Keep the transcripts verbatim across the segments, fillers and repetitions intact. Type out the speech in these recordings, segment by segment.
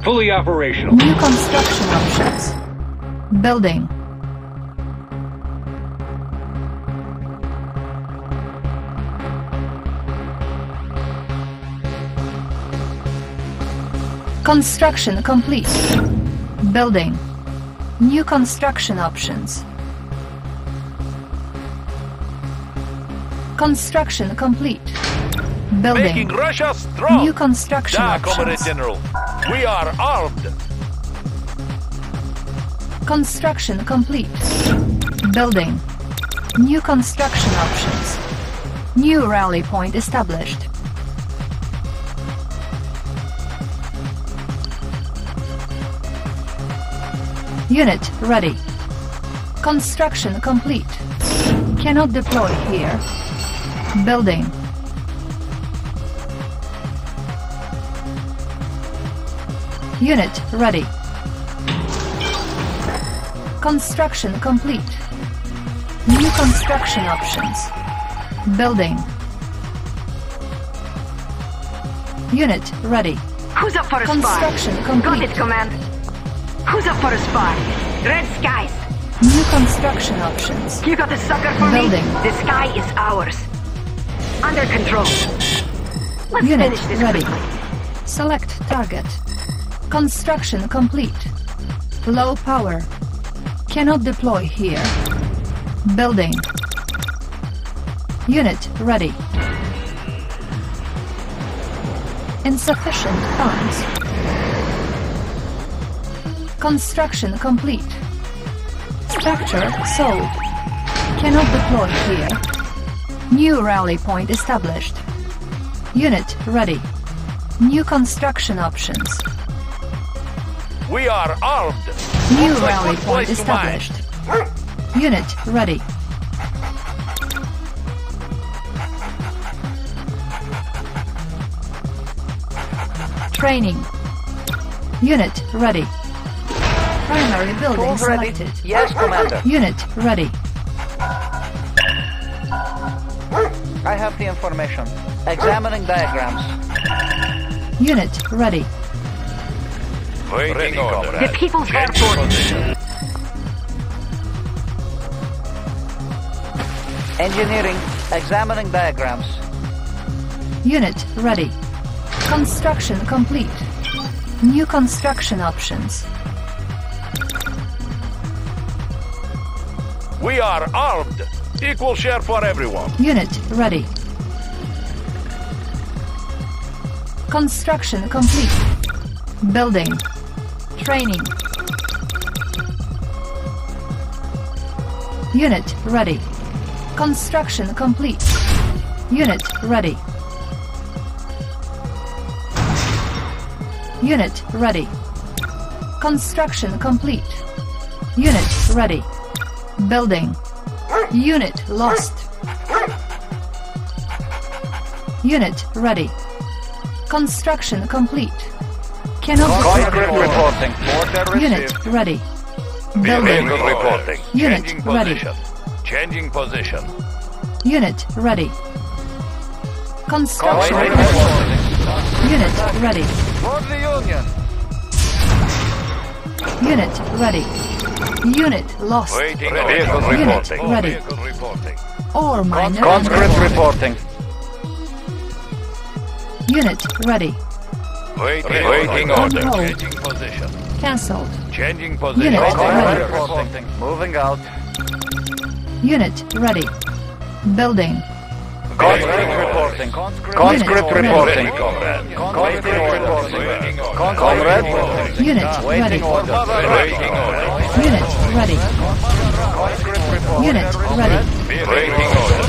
fully operational. New construction options. Building. Construction complete. Building. New construction options. Construction complete. Building. Making Russia strong. New construction Da, options. Comrade General. We are armed. Construction complete. Building. New construction options. New rally point established. Unit ready. Construction complete. Cannot deploy here. Building. Unit ready. Construction complete. New construction options. Building. Unit ready. Who's up for a Construction spy? complete. Got it, Command. Who's up for a spy? Red skies. New construction options. You got the sucker for Building. me? The sky is ours. Under control. Let's Unit finish this ready. quickly. Select target. Construction complete. Low power. Cannot deploy here. Building. Unit ready. Insufficient funds. Construction complete. Structure sold. Cannot deploy here. New rally point established. Unit ready. New construction options. We are armed. New Looks like rally good point place to mine. established. Unit ready. Training. Unit ready. Primary building Tools ready? selected. Yes, Commander. Unit ready. I have the information. Examining diagrams. Unit ready. Waiting order. The People's Air Changing Force. position. Engineering. Examining diagrams. Unit ready. Construction complete. New construction options. We are armed. Equal share for everyone. Unit ready. Construction complete. Building. Training. Unit ready. Construction complete. Unit ready. Unit ready. Construction complete. Unit ready. Building. Unit lost. Unit ready. Construction complete. Cannot Conscript deploy. reporting. Order Unit received. ready. Building. Vehicle reporting. Unit Changing ready. position. Changing position. Unit ready. Construction Conscript ready. reporting. Unit ready. For the Union. Unit ready. Unit lost. Waiting Vehicle order. Unit reporting. ready. Vehicle reporting. Ore miner. Conscript under- reporting. Unit ready. Waiting, Waiting order. order. Changing position. Cancelled. Changing position. Unit Conscript ready. reporting. Moving out. Unit ready. Building. Conscript reporting. Conscript Unit reporting. Ready, comrade. Conscript reporting. Waiting order. Comrade. Unit ready. Waiting order. Waiting order. Unit ready. Conscript reporting. Unit ready. Waiting order.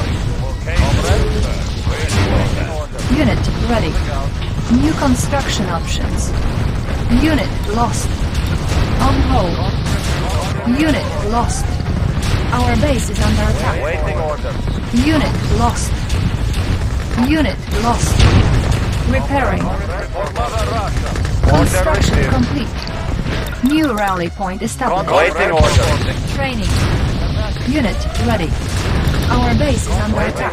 Unit ready. New construction options. Unit lost. On hold. Unit lost. Our base is under attack. Waiting order. Unit lost. Unit lost. Repairing. Construction complete. New rally point established. Waiting order. Training. Unit ready. Our base is under attack.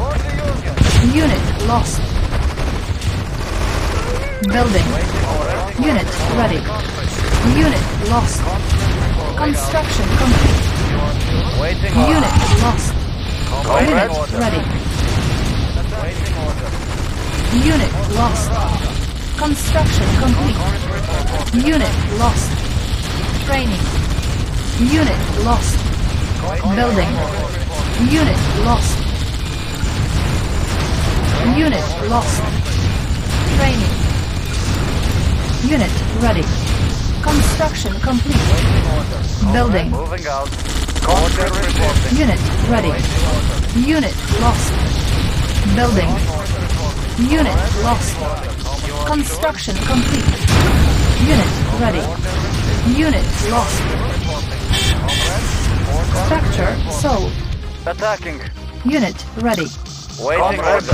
Unit lost. Building. Unit ready. Unit lost. Construction complete. Waiting Unit lost. Unit ready. Waiting order. Unit lost. Construction complete. Unit lost. Training. Unit lost. Building. Unit lost. Unit lost. Training. Unit ready. Construction complete. Building. Moving out. Conscript reporting. Unit ready. Unit lost. Building. Unit lost. Construction complete. Unit ready. Unit lost. Structure sold. Attacking. Unit ready. Waiting order.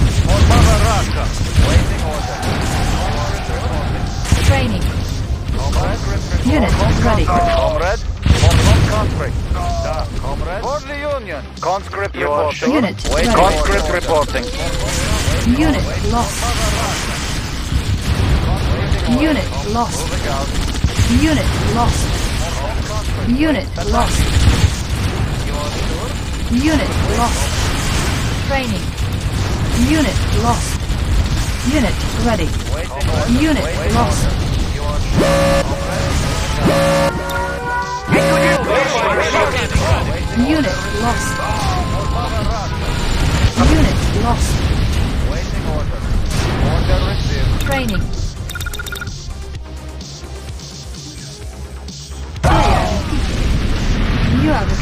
Waiting order. Training. Unit ready. Comrade. On conscript. Comrade. For the Union. Conscript reporting. Unit Wait. ready. Conscript reporting. Unit lost. Unit lost. Unit lost. Unit lost. Unit lost. Training. Unit lost. Unit ready. Unit lost. Unit lost. Unit lost. Waiting order. Order received. Training. Player. You have